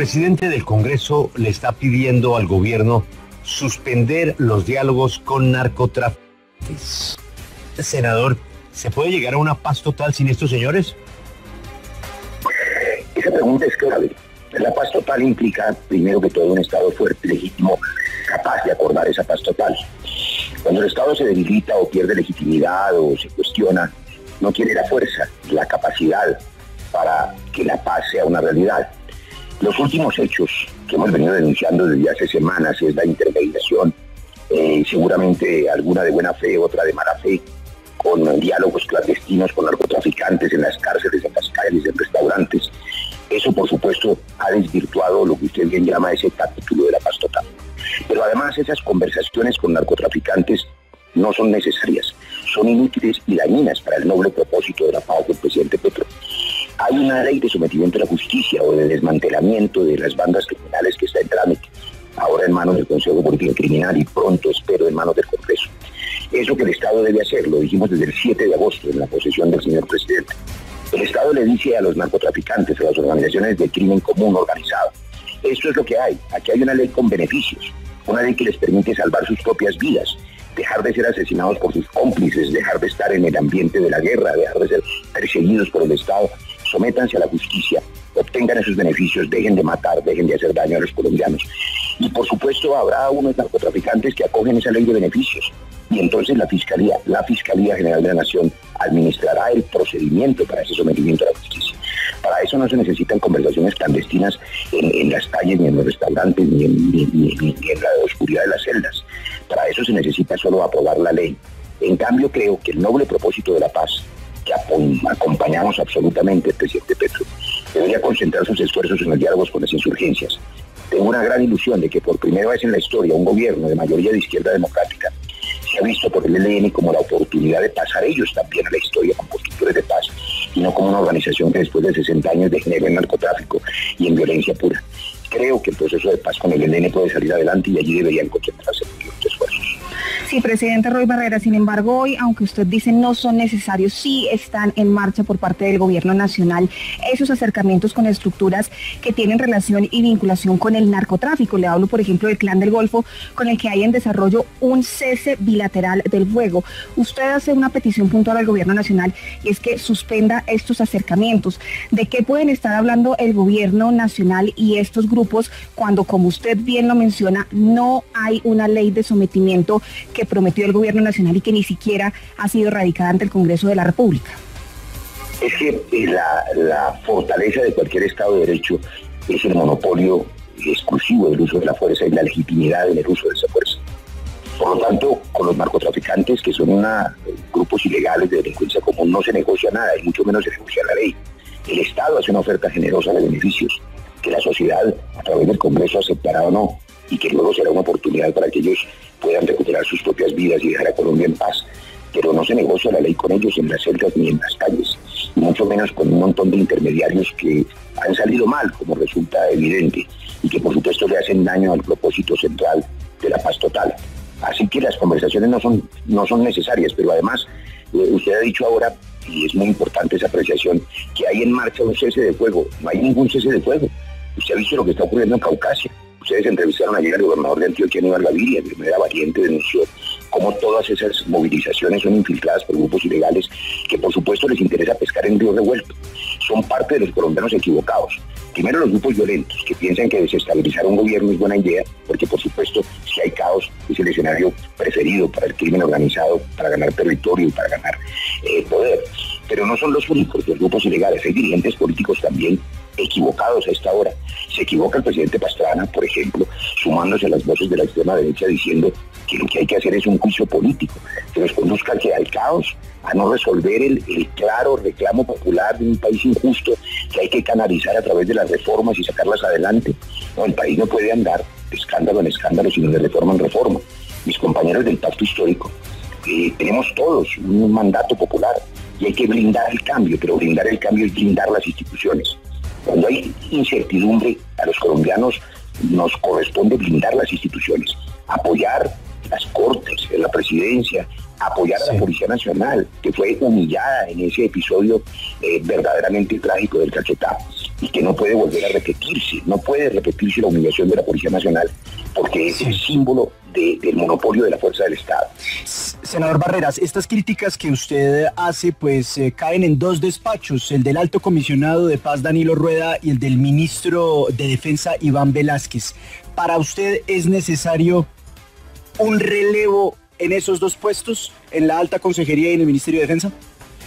presidente del Congreso le está pidiendo al gobierno suspender los diálogos con narcotraficantes. Senador, ¿se puede llegar a una paz total sin estos señores? Esa pregunta es clave. La paz total implica, primero que todo, un Estado fuerte, legítimo, capaz de acordar esa paz total. Cuando el Estado se debilita o pierde legitimidad o se cuestiona, no tiene la fuerza, la capacidad para que la paz sea una realidad. Los últimos hechos que hemos venido denunciando desde hace semanas es la intermediación, seguramente alguna de buena fe, otra de mala fe, con diálogos clandestinos con narcotraficantes en las cárceles, en las calles, en restaurantes. Eso, por supuesto, ha desvirtuado lo que usted bien llama ese capítulo de la paz total. Pero además esas conversaciones con narcotraficantes no son necesarias, son inútiles y dañinas para el noble propósito de la paz del presidente Petro. Hay una ley de sometimiento a la justicia o de desmantelamiento de las bandas criminales que está en trámite, ahora en manos del Consejo de Política Criminal y pronto, espero, en manos del Congreso. Es lo que el Estado debe hacer, lo dijimos desde el 7 de agosto en la posesión del señor presidente. El Estado le dice a los narcotraficantes, a las organizaciones de crimen común organizado, esto es lo que hay, aquí hay una ley con beneficios, una ley que les permite salvar sus propias vidas, dejar de ser asesinados por sus cómplices, dejar de estar en el ambiente de la guerra, dejar de ser perseguidos por el Estado, sométanse a la justicia, obtengan esos beneficios, dejen de matar, dejen de hacer daño a los colombianos. Y por supuesto habrá unos narcotraficantes que acogen esa ley de beneficios. Y entonces la Fiscalía General de la Nación administrará el procedimiento para ese sometimiento a la justicia. Para eso no se necesitan conversaciones clandestinas en las calles, ni en los restaurantes, ni en la oscuridad de las celdas. Para eso se necesita solo aprobar la ley. En cambio, creo que el noble propósito de la paz, que acompañamos absolutamente al presidente Petro, debería concentrar sus esfuerzos en los diálogos con las insurgencias. Tengo una gran ilusión de que por primera vez en la historia un gobierno de mayoría de izquierda democrática se ha visto por el ELN como la oportunidad de pasar ellos también a la historia con constructores de paz, y no como una organización que después de 60 años degenera en narcotráfico y en violencia pura. Creo que el proceso de paz con el ELN puede salir adelante y allí deberían concentrarse los esfuerzos. Sí, presidente Roy Barreras, sin embargo hoy, aunque usted dice no son necesarios, sí están en marcha por parte del gobierno nacional esos acercamientos con estructuras que tienen relación y vinculación con el narcotráfico. Le hablo, por ejemplo, del Clan del Golfo, con el que hay en desarrollo un cese bilateral del fuego. Usted hace una petición puntual al gobierno nacional y es que suspenda estos acercamientos. ¿De qué pueden estar hablando el gobierno nacional y estos grupos cuando, como usted bien lo menciona, no hay una ley de sometimiento que prometió el gobierno nacional y que ni siquiera ha sido radicada ante el Congreso de la República? Es que la fortaleza de cualquier Estado de Derecho es el monopolio exclusivo del uso de la fuerza y la legitimidad en el uso de esa fuerza. Por lo tanto, con los narcotraficantes, que son grupos ilegales de delincuencia común, no se negocia nada y mucho menos se negocia la ley. El Estado hace una oferta generosa de beneficios que la sociedad, a través del Congreso, aceptará o no, y que luego será una oportunidad para que ellos puedan recuperar sus propias vidas y dejar a Colombia en paz. Pero no se negocia la ley con ellos en las celdas ni en las calles, y mucho menos con un montón de intermediarios que han salido mal, como resulta evidente, y que por supuesto le hacen daño al propósito central de la paz total. Así que las conversaciones no son necesarias, pero además usted ha dicho ahora, y es muy importante esa apreciación, que hay en marcha un cese de fuego. No hay ningún cese de fuego. Usted ha visto lo que está ocurriendo en Caucasia. Ustedes entrevistaron ayer al gobernador de Antioquia, Aníbal Gaviria, de manera valiente denunció cómo todas esas movilizaciones son infiltradas por grupos ilegales que por supuesto les interesa pescar en río revuelto. Son parte de los colombianos equivocados. Primero, los grupos violentos que piensan que desestabilizar un gobierno es buena idea, porque por supuesto si hay caos es el escenario preferido para el crimen organizado, para ganar territorio y para ganar poder. Pero no son los únicos, los grupos ilegales. Hay dirigentes políticos también equivocados a esta hora. Se equivoca el presidente Pastrana, por ejemplo, sumándose a las voces de la extrema derecha diciendo que lo que hay que hacer es un juicio político, que nos conduzca al caos, a no resolver el claro reclamo popular de un país injusto que hay que canalizar a través de las reformas y sacarlas adelante. No, el país no puede andar de escándalo en escándalo, sino de reforma en reforma. Mis compañeros del pacto histórico, tenemos todos un mandato popular y hay que blindar el cambio, pero blindar el cambio es blindar las instituciones. Cuando hay incertidumbre, a los colombianos nos corresponde blindar las instituciones, apoyar las cortes, la presidencia, apoyar a la Policía Nacional, que fue humillada en ese episodio verdaderamente trágico del Caquetá. y que no puede volver a repetirse. No puede repetirse la humillación de la Policía Nacional porque es el símbolo del monopolio de la fuerza del Estado. Senador Barreras, estas críticas que usted hace pues caen en dos despachos, el del Alto Comisionado de Paz Danilo Rueda y el del Ministro de Defensa Iván Velázquez. ¿Para usted es necesario un relevo en esos dos puestos, en la Alta Consejería y en el Ministerio de Defensa?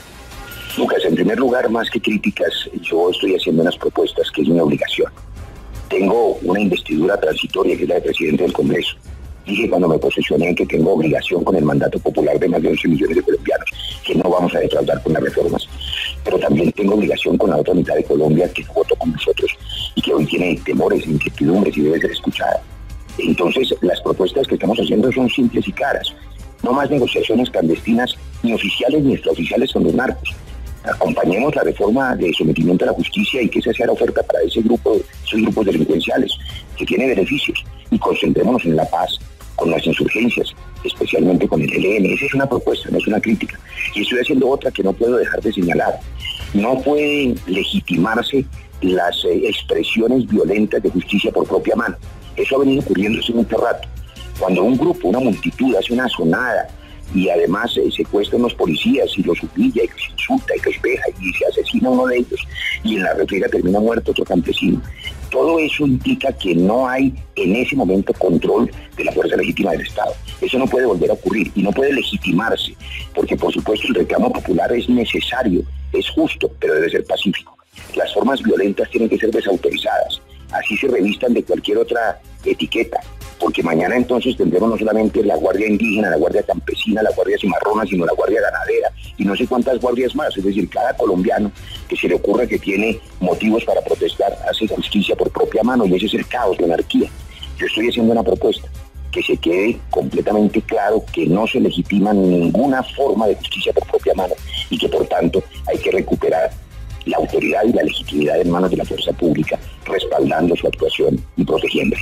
Lucas, en primer lugar, más que críticas, yo estoy haciendo unas propuestas que es mi obligación. Tengo una investidura transitoria que es la de presidente del Congreso. Dije cuando me posesioné que tengo obligación con el mandato popular de más de 11 millones de colombianos, que no vamos a defraudar con las reformas. Pero también tengo obligación con la otra mitad de Colombia que no votó con nosotros y que hoy tiene temores, incertidumbres y debe ser escuchada. Entonces, las propuestas que estamos haciendo son simples y claras. No más negociaciones clandestinas, ni oficiales ni extraoficiales con los narcos. Acompañemos la reforma de sometimiento a la justicia y que esa sea la oferta para esos grupos delincuenciales que tiene beneficios, y concentrémonos en la paz, con las insurgencias, especialmente con el ELN. Esa es una propuesta, no es una crítica. Y estoy haciendo otra que no puedo dejar de señalar. No pueden legitimarse las expresiones violentas de justicia por propia mano. Eso ha venido ocurriendo hace mucho rato. Cuando un grupo, una multitud hace una sonada y además secuestra a unos policías y los humilla y los insulta y los veja y se asesina uno de ellos y en la refriega termina muerto otro campesino. Todo eso implica que no hay en ese momento control de la fuerza legítima del Estado. Eso no puede volver a ocurrir y no puede legitimarse, porque por supuesto el reclamo popular es necesario, es justo, pero debe ser pacífico. Las formas violentas tienen que ser desautorizadas, así se revistan de cualquier otra etiqueta, porque mañana entonces tendremos no solamente la guardia indígena, la guardia campesina, la guardia cimarrona, sino la guardia ganadera y no sé cuántas guardias más. Es decir, cada colombiano que se le ocurra que tiene motivos para protestar hace justicia por propia mano, y ese es el caos, la anarquía. Yo estoy haciendo una propuesta que se quede completamente claro que no se legitima ninguna forma de justicia por propia mano y que por tanto hay que recuperar la autoridad y la legitimidad en manos de la fuerza pública, respaldando su actuación y protegiéndola.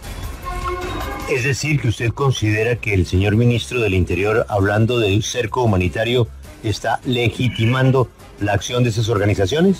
Es decir, que usted considera que el señor ministro del Interior, hablando de un cerco humanitario, está legitimando la acción de esas organizaciones.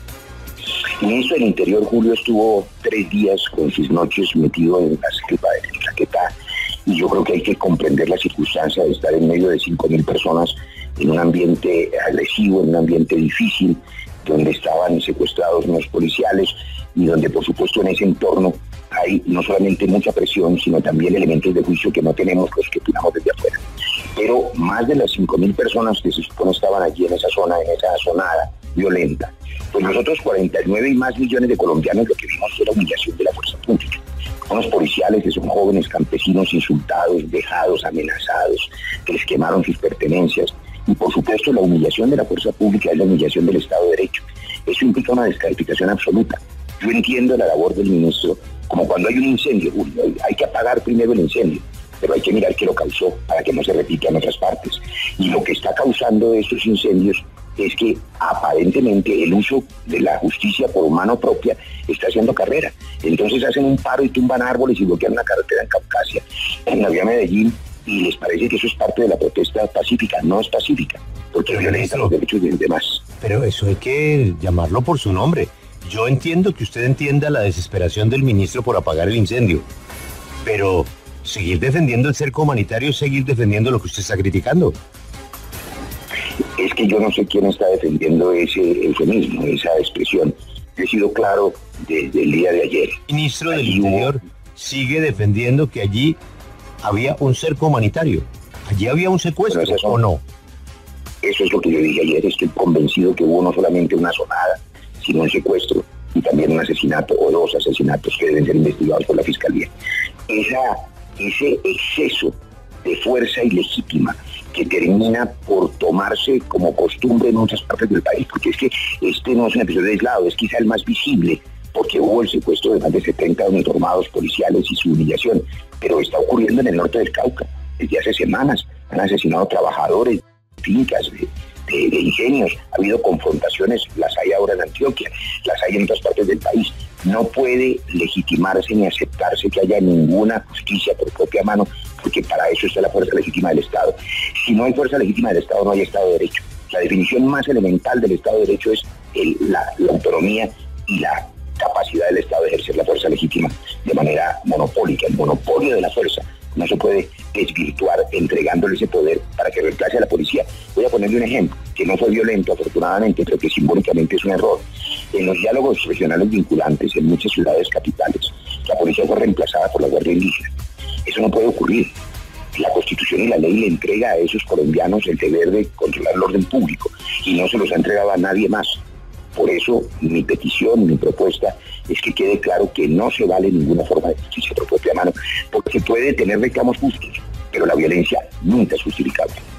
El ministro del Interior, Julio, estuvo 3 días con sus noches metido en la chaqueta, y yo creo que hay que comprender la circunstancia de estar en medio de 5.000 personas en un ambiente agresivo, en un ambiente difícil, donde estaban secuestrados unos policiales y donde por supuesto en ese entorno hay no solamente mucha presión, sino también elementos de juicio que no tenemos los que opinamos desde afuera. Pero más de las 5.000 personas que se supone estaban allí en esa zona, en esa zonada violenta, pues nosotros 49 y más millones de colombianos lo que vimos fue la humillación de la fuerza pública. Unos policiales que son jóvenes campesinos insultados, vejados, amenazados, que les quemaron sus pertenencias. Y por supuesto la humillación de la fuerza pública es la humillación del Estado de Derecho. Eso implica una descalificación absoluta. Yo entiendo la labor del ministro, como cuando hay un incendio, hay que apagar primero el incendio, pero hay que mirar qué lo causó para que no se repita en otras partes. Y lo que está causando estos incendios es que aparentemente el uso de la justicia por mano propia está haciendo carrera. Entonces hacen un paro y tumban árboles y bloquean una carretera en Caucasia, en la vía Medellín, y les parece que eso es parte de la protesta pacífica. No es pacífica, porque violenta los derechos de los demás. Pero eso hay que llamarlo por su nombre. Yo entiendo que usted entienda la desesperación del ministro por apagar el incendio, pero seguir defendiendo el cerco humanitario es seguir defendiendo lo que usted está criticando. Es que yo no sé quién está defendiendo ese eufemismo, esa expresión. Yo he sido claro desde el día de ayer. El ministro del Interior sigue defendiendo que allí había un cerco humanitario. ¿Allí había un secuestro o no? Eso es lo que yo dije ayer. Estoy convencido que hubo no solamente una sonada, sino un secuestro y también un asesinato o 2 asesinatos que deben ser investigados por la Fiscalía. Ese exceso de fuerza ilegítima que termina por tomarse como costumbre en muchas partes del país, porque es que este no es un episodio aislado, es quizá el más visible, porque hubo el secuestro de más de 70 uniformados policiales y su humillación, pero está ocurriendo en el norte del Cauca. Desde hace semanas han asesinado trabajadores, fincas, de ingenios, ha habido confrontaciones, las hay ahora en Antioquia, las hay en otras partes del país. No puede legitimarse ni aceptarse que haya ninguna justicia por propia mano, porque para eso está la fuerza legítima del Estado. Si no hay fuerza legítima del Estado, no hay Estado de Derecho. La definición más elemental del Estado de Derecho es la autonomía y la capacidad del Estado de ejercer la fuerza legítima de manera monopólica. El monopolio de la fuerza no se puede desvirtuar entregándole ese poder para que reemplace a la policía. Voy a ponerle un ejemplo, que no fue violento afortunadamente, pero que simbólicamente es un error. En los diálogos regionales vinculantes en muchas ciudades capitales, la policía fue reemplazada por la Guardia Indígena. Eso no puede ocurrir. La Constitución y la ley le entrega a esos colombianos el deber de controlar el orden público y no se los ha entregado a nadie más. Por eso mi petición, mi propuesta es que quede claro que no se vale ninguna forma de justicia por propia mano, porque puede tener reclamos justos, pero la violencia nunca es justificable.